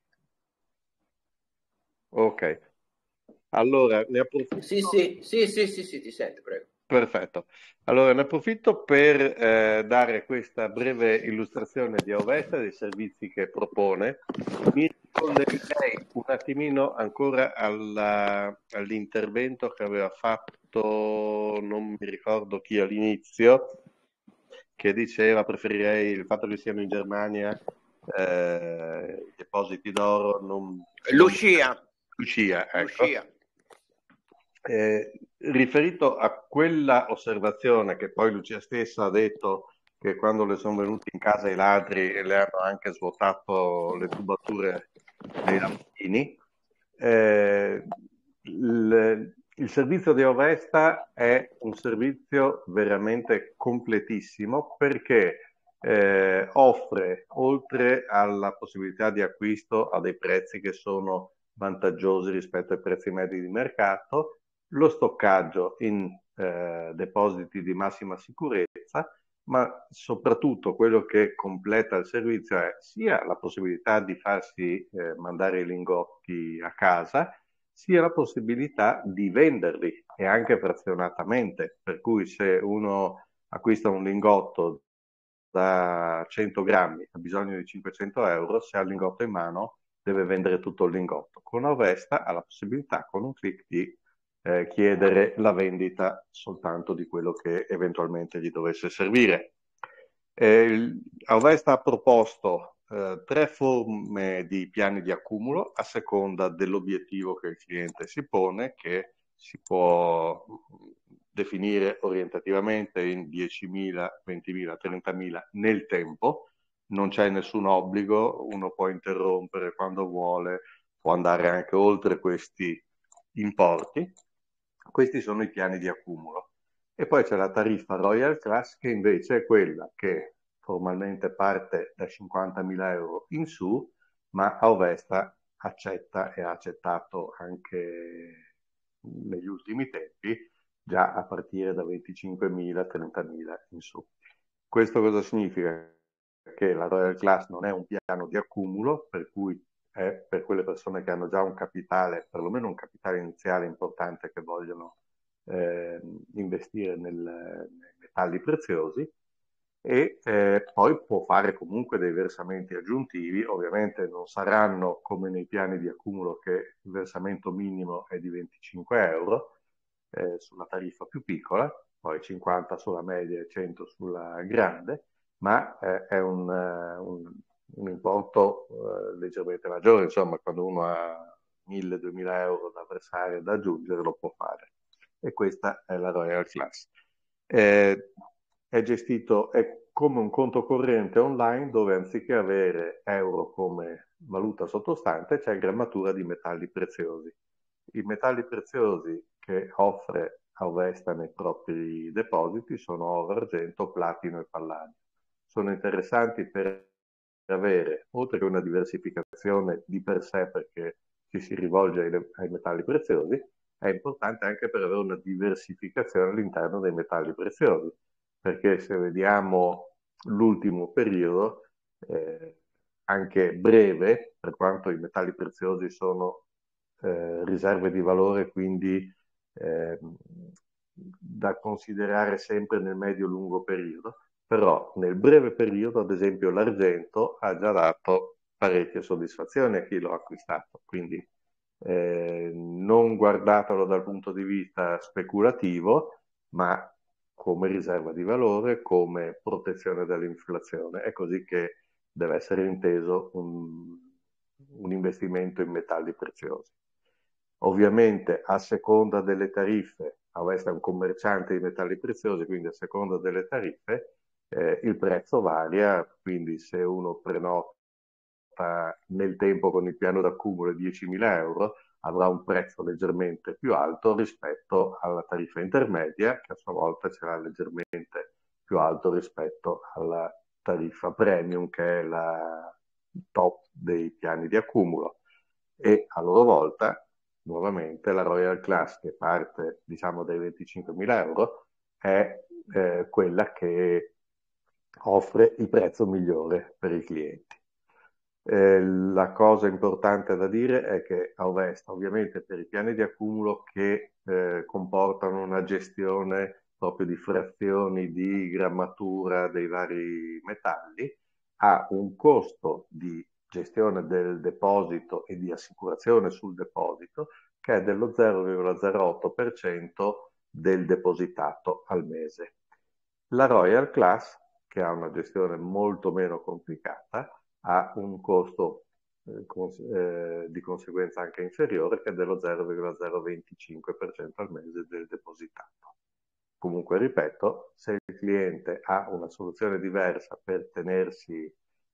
Ok. Allora, ne approfitto. Sì, ti sento, prego. Perfetto. Allora, ne approfitto per dare questa breve illustrazione di Auvesta, dei servizi che propone. Mi ricollegherei un attimino ancora all'intervento che aveva fatto, non mi ricordo chi all'inizio, che diceva preferirei il fatto che siano in Germania i depositi d'oro. Lucia, ecco. Lucia. Riferito a quella osservazione che poi Lucia stessa ha detto che quando le sono venuti in casa i ladri le hanno anche svuotato le tubature dei lampadini, il servizio di Auvesta è un servizio veramente completissimo perché offre, oltre alla possibilità di acquisto a dei prezzi che sono vantaggiosi rispetto ai prezzi medi di mercato, lo stoccaggio in depositi di massima sicurezza, ma soprattutto quello che completa il servizio è sia la possibilità di farsi mandare i lingotti a casa, sia la possibilità di venderli e anche frazionatamente, per cui se uno acquista un lingotto da 100 grammi ha bisogno di 500 euro, se ha il lingotto in mano deve vendere tutto il lingotto. Con Auvesta ha la possibilità con un click di chiedere la vendita soltanto di quello che eventualmente gli dovesse servire. Auvesta ha proposto 3 forme di piani di accumulo a seconda dell'obiettivo che il cliente si pone, che si può definire orientativamente in 10.000, 20.000, 30.000 nel tempo. Non c'è nessun obbligo, uno può interrompere quando vuole, può andare anche oltre questi importi. Questi sono i piani di accumulo. E poi c'è la tariffa Royal Class, che invece è quella che formalmente parte da 50.000 euro in su, ma Auvesta accetta e ha accettato anche negli ultimi tempi, già a partire da 25.000, 30.000 in su. Questo cosa significa? Che la Royal Class non è un piano di accumulo, per cui è per quelle persone che hanno già un capitale, perlomeno un capitale iniziale importante, che vogliono investire nei metalli preziosi, e poi può fare comunque dei versamenti aggiuntivi. Ovviamente non saranno come nei piani di accumulo, che il versamento minimo è di 25 euro sulla tariffa più piccola, poi 50 sulla media e 100 sulla grande, ma è un importo leggermente maggiore. Insomma, quando uno ha 1.000-2.000 euro da versare e da aggiungere, lo può fare. E questa è la Royal Class. È gestito, è come un conto corrente online, dove anziché avere euro come valuta sottostante c'è grammatura di metalli preziosi. I metalli preziosi che offre Auvesta nei propri depositi sono oro, argento, platino e palladio. Sono interessanti per avere, oltre che una diversificazione di per sé, perché ci si rivolge ai metalli preziosi, è importante anche per avere una diversificazione all'interno dei metalli preziosi, perché se vediamo l'ultimo periodo, anche breve, per quanto i metalli preziosi sono riserve di valore, quindi da considerare sempre nel medio-lungo periodo, però nel breve periodo, ad esempio, l'argento ha già dato parecchie soddisfazioni a chi lo ha acquistato, quindi non guardatelo dal punto di vista speculativo, ma come riserva di valore, come protezione dall'inflazione. È così che deve essere inteso un investimento in metalli preziosi. Ovviamente a seconda delle tariffe, Auvesta è un commerciante di metalli preziosi, quindi a seconda delle tariffe il prezzo varia, quindi se uno prenota nel tempo con il piano d'accumulo di 10.000 euro avrà un prezzo leggermente più alto rispetto alla tariffa intermedia, che a sua volta sarà leggermente più alto rispetto alla tariffa premium, che è la top dei piani di accumulo. E a loro volta, nuovamente, la Royal Class, che parte diciamo dai 25.000 euro, è quella che offre il prezzo migliore per i clienti. La cosa importante da dire è che Auvesta, ovviamente per i piani di accumulo che comportano una gestione proprio di frazioni di grammatura dei vari metalli, ha un costo di gestione del deposito e di assicurazione sul deposito che è dello 0,08% del depositato al mese. La Royal Class, che ha una gestione molto meno complicata, ha un costo di conseguenza anche inferiore, che è dello 0,025% al mese del depositato. Comunque, ripeto, se il cliente ha una soluzione diversa per tenersi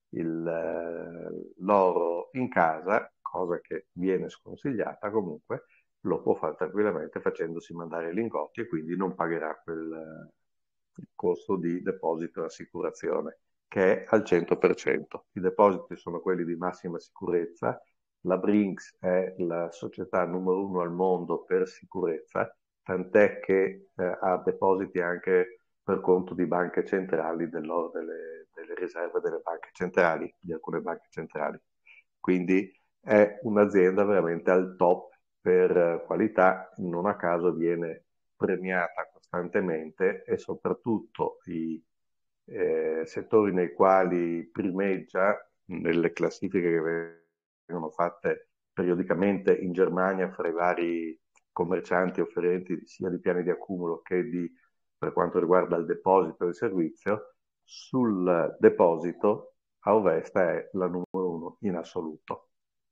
l'oro in casa, cosa che viene sconsigliata comunque, lo può fare tranquillamente facendosi mandare i lingotti e quindi non pagherà il costo di deposito e assicurazione, che è al 100%. I depositi sono quelli di massima sicurezza. La Brinks è la società numero 1 al mondo per sicurezza, tant'è che ha depositi anche per conto di banche centrali dell'oro, delle riserve delle banche centrali, di alcune banche centrali. Quindi è un'azienda veramente al top per qualità, non a caso viene premiata costantemente e soprattutto i settori nei quali primeggia nelle classifiche che vengono fatte periodicamente in Germania fra i vari commercianti offerenti sia di piani di accumulo che per quanto riguarda il deposito e il servizio. Sul deposito Auvesta è la numero 1 in assoluto.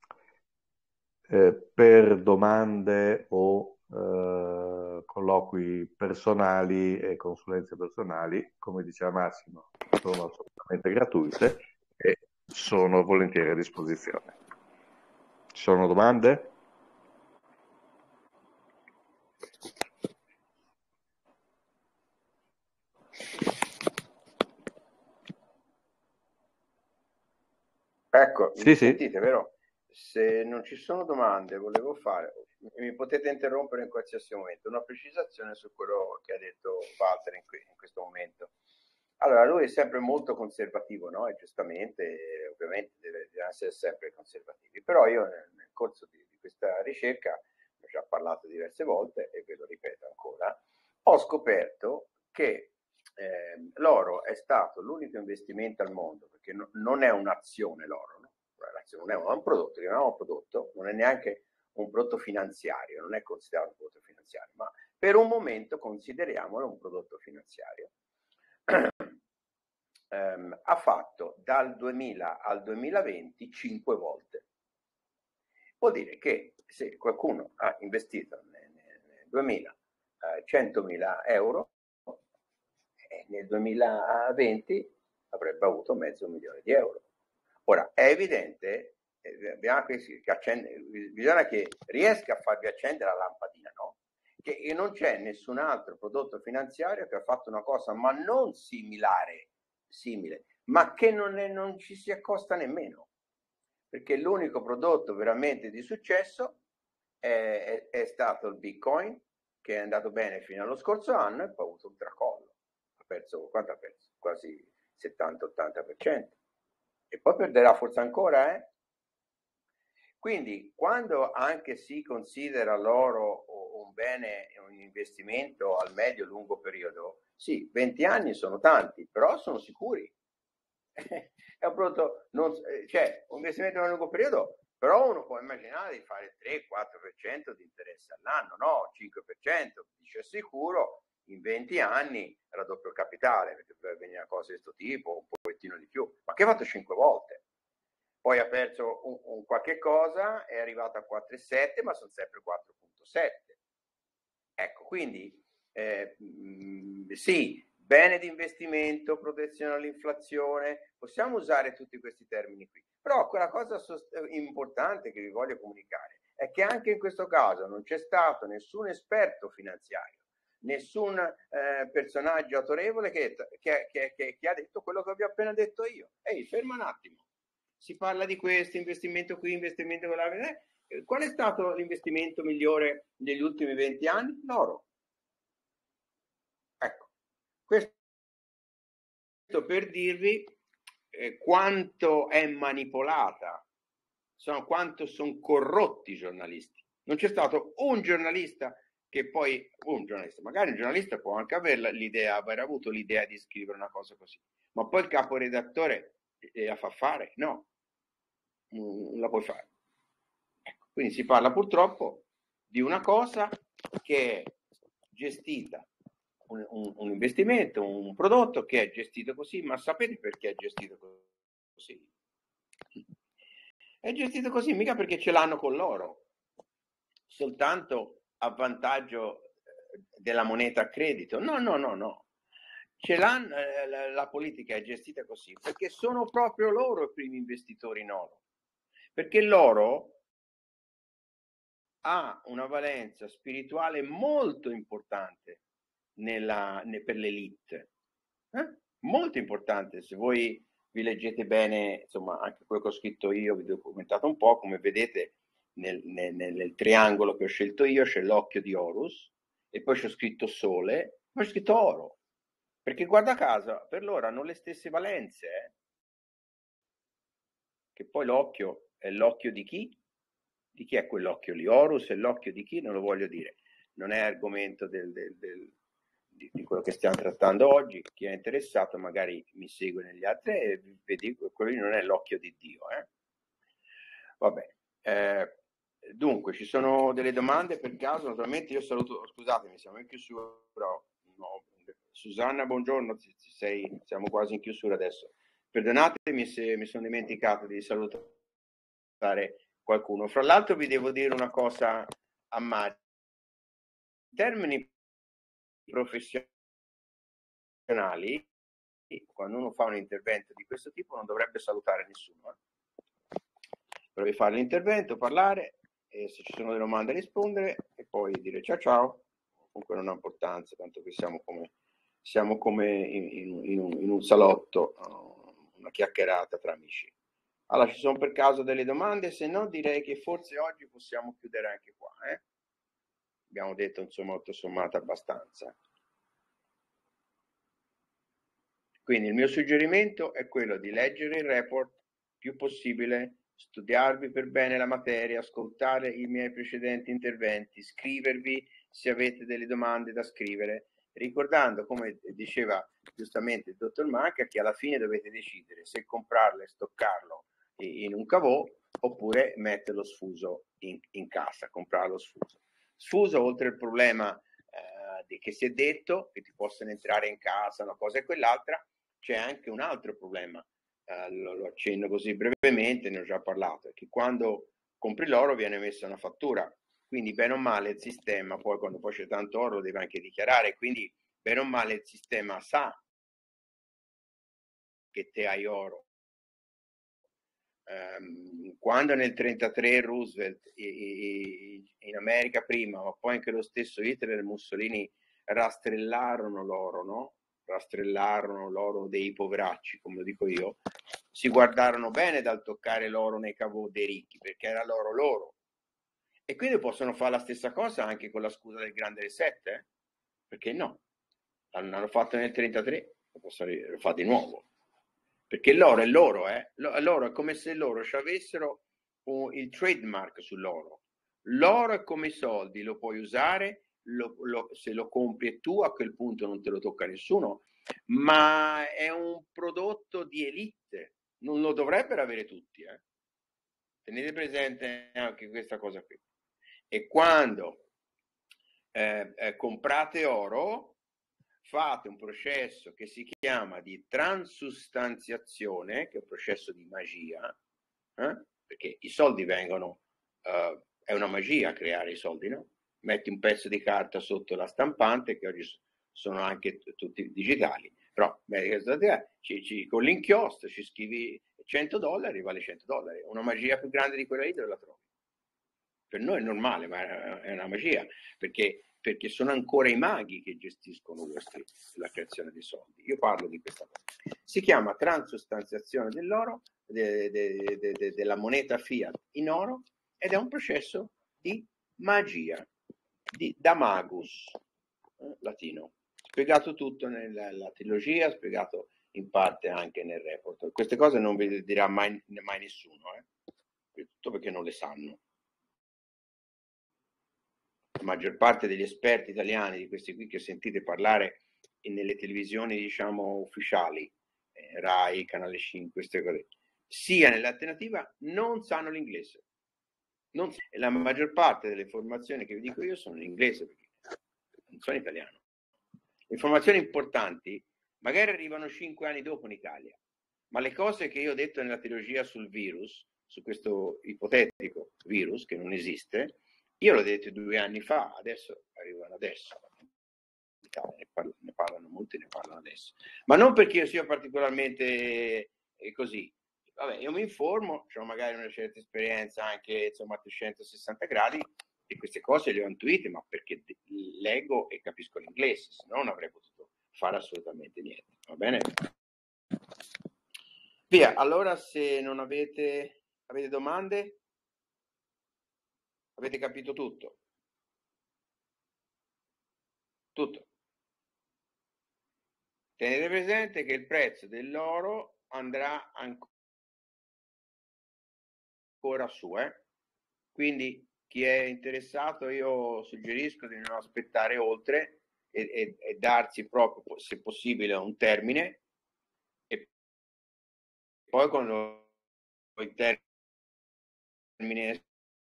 Per domande o colloqui personali e consulenze personali, come diceva Massimo, sono assolutamente gratuite e sono volentieri a disposizione. Ci sono domande? Ecco, Sì, mi sì. sentite, vero? Se non ci sono domande, volevo fare, mi potete interrompere in qualsiasi momento, una precisazione su quello che ha detto Walter in questo momento. Allora, lui è sempre molto conservativo, no? E giustamente, ovviamente, deve essere sempre conservativi. Però io nel corso di questa ricerca, ne ho già parlato diverse volte e ve lo ripeto ancora, ho scoperto che l'oro è stato l'unico investimento al mondo, perché non è un'azione l'oro, no? Non è un prodotto, chiamiamolo prodotto, non è neanche un prodotto finanziario, non è considerato un prodotto finanziario, ma per un momento consideriamolo un prodotto finanziario. Ha fatto dal 2000 al 2020 5 volte. Vuol dire che se qualcuno ha investito nel 2000 100.000 euro, nel 2020 avrebbe avuto $500.000 di euro. Ora, è evidente, bisogna che riesca a farvi accendere la lampadina, no? Che non c'è nessun altro prodotto finanziario che ha fatto una cosa, ma non simile, ma che non ci si accosta nemmeno. Perché l'unico prodotto veramente di successo è stato il Bitcoin, che è andato bene fino allo scorso anno e poi ha avuto un tracollo. Quanto ha perso? Quasi 70-80%. E poi perderà forse ancora, Quindi, quando anche si considera l'oro un bene, un investimento al medio-lungo periodo, sì, 20 anni sono tanti, però sono sicuri. È un prodotto, cioè un investimento a lungo periodo, però uno può immaginare di fare 3-4% di interesse all'anno, no? 5%, dice sicuro, in 20 anni raddoppio il capitale, perché deve venire una cosa di questo tipo, un pochettino di più, ma che ha fatto 5 volte. Poi ha perso un qualche cosa, è arrivato a 4,7, ma sono sempre 4,7. Ecco, quindi sì, bene di investimento, protezione all'inflazione, possiamo usare tutti questi termini qui. Però quella cosa importante che vi voglio comunicare è che anche in questo caso non c'è stato nessun esperto finanziario, nessun personaggio autorevole che ha detto quello che vi ho appena detto io. Ehi, ferma un attimo. Si parla di questo investimento qui, investimento quella. Qual è stato l'investimento migliore negli ultimi 20 anni? L'oro. Ecco, questo per dirvi quanto è manipolata, quanto sono corrotti i giornalisti. Non c'è stato un giornalista che poi, magari un giornalista può anche aver avuto l'idea di scrivere una cosa così, ma poi il caporedattore la fa fare? No, non la puoi fare. Ecco, quindi si parla purtroppo di una cosa che è gestita, un investimento, un prodotto che è gestito così, ma sapete perché è gestito così? È gestito così mica perché ce l'hanno con l'oro, soltanto a vantaggio della moneta a credito. No. La politica è gestita così perché sono proprio loro i primi investitori in oro, perché l'oro ha una valenza spirituale molto importante per l'elite, molto importante. Se voi vi leggete bene, insomma, anche quello che ho scritto io, vi ho documentato un po', come vedete nel triangolo che ho scelto io c'è l'occhio di Horus e poi c'ho scritto sole, poi c'ho scritto oro, perché guarda caso per loro hanno le stesse valenze, che poi l'occhio è l'occhio di chi? Di chi è quell'occhio lì? Horus è l'occhio di chi? Non lo voglio dire, non è argomento di quello che stiamo trattando oggi. Chi è interessato magari mi segue negli altri e vedi, quello lì non è l'occhio di Dio. Vabbè, dunque ci sono delle domande per caso? Naturalmente io saluto, scusatemi, siamo in chiusura. No. Susanna, buongiorno, siamo quasi in chiusura adesso. Perdonatemi se mi sono dimenticato di salutare qualcuno. Fra l'altro vi devo dire una cosa a Mari. In termini professionali, quando uno fa un intervento di questo tipo non dovrebbe salutare nessuno. Dovrebbe fare l'intervento, parlare, e se ci sono delle domande rispondere e poi dire ciao. Comunque non ha importanza, tanto che siamo come in un salotto, una chiacchierata tra amici. Allora, ci sono per caso delle domande? Se no, direi che forse oggi possiamo chiudere anche qua. Abbiamo detto, insomma, tutto sommato abbastanza. Quindi il mio suggerimento è quello di leggere il report più possibile, studiarvi per bene la materia, ascoltare i miei precedenti interventi, scrivervi se avete delle domande da scrivere, ricordando, come diceva giustamente il dottor Manca, che alla fine dovete decidere se comprarlo e stoccarlo in un cavò oppure metterlo sfuso in casa, comprarlo sfuso. Sfuso, oltre al problema che si è detto, che ti possono entrare in casa una cosa e quell'altra, c'è anche un altro problema, lo accenno così brevemente, ne ho già parlato, è che quando compri l'oro viene messa una fattura, quindi bene o male il sistema, poi quando poi c'è tanto oro lo deve anche dichiarare, quindi bene o male il sistema sa che te hai oro. Quando nel 1933 Roosevelt in America prima, ma poi anche lo stesso Hitler e Mussolini rastrellarono l'oro, no? Rastrellarono l'oro dei poveracci, come lo dico io, si guardarono bene dal toccare l'oro nei cavò dei ricchi, perché era l'oro loro. E quindi possono fare la stessa cosa anche con la scusa del grande reset, perché no? L'hanno fatto nel 1933, lo fa di nuovo. Perché l'oro è l'oro, l'oro è come se loro ci avessero il trademark sull'oro. L'oro è come i soldi, lo puoi usare se lo compri è tuo, a quel punto non te lo tocca nessuno, ma è un prodotto di elite, non lo dovrebbero avere tutti, tenete presente anche questa cosa qui. E quando comprate oro, fate un processo che si chiama di transustanziazione, che è un processo di magia, perché i soldi vengono, è una magia creare i soldi, no? Metti un pezzo di carta sotto la stampante, che oggi sono anche tutti digitali, però con l'inchiostro ci scrivi $100, vale $100, una magia più grande di quella lì dove la trovi? Per noi è normale, ma è una magia, perché sono ancora i maghi che gestiscono la creazione dei soldi. Io parlo di questa cosa. Si chiama transustanziazione dell'oro, della moneta fiat in oro, ed è un processo di magia, da magus, latino. Spiegato tutto nella trilogia, spiegato in parte anche nel report. Queste cose non vi dirà mai nessuno, tutto perché non le sanno. La maggior parte degli esperti italiani, di questi qui che sentite parlare nelle televisioni, diciamo, ufficiali, Rai, Canale 5, queste cose, sia nell'alternativa, non sanno l'inglese. E la maggior parte delle informazioni che vi dico io sono in inglese, perché non sono italiano. Le informazioni importanti magari arrivano 5 anni dopo in Italia, ma le cose che io ho detto nella trilogia sul virus, su questo ipotetico virus che non esiste, io l'ho detto 2 anni fa, adesso arrivano adesso. Ne parlano molti, ne parlano adesso. Ma non perché io sia particolarmente così. Vabbè, io mi informo, ho magari una certa esperienza anche, insomma, a 360 gradi, e queste cose le ho intuite, ma perché leggo e capisco l'inglese, se no non avrei potuto fare assolutamente niente. Va bene? Via, allora se non avete domande, avete capito tutto? Tutto. Tenete presente che il prezzo dell'oro andrà ancora su, quindi chi è interessato io suggerisco di non aspettare oltre e darsi proprio, se possibile, un termine, e poi quando il termine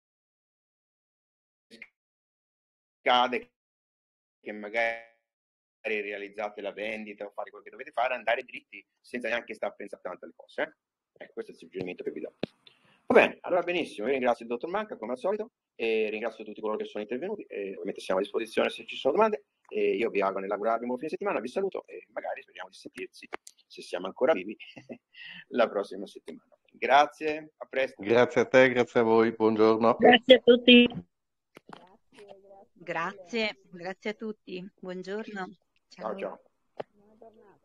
scade, che magari realizzate la vendita o fare quello che dovete fare, andare dritti senza neanche stare a pensare tanto alle cose. Questo è il suggerimento che vi do. Va bene, allora benissimo, io ringrazio il dottor Manca come al solito e ringrazio tutti coloro che sono intervenuti, e ovviamente siamo a disposizione se ci sono domande, e io vi auguro nell'augurarvi un buon fine settimana, vi saluto e magari speriamo di sentirci, se siamo ancora vivi, la prossima settimana. Grazie, a presto. Grazie a te, grazie a voi, buongiorno. Grazie a tutti. Grazie a tutti. Buongiorno. Ciao ciao.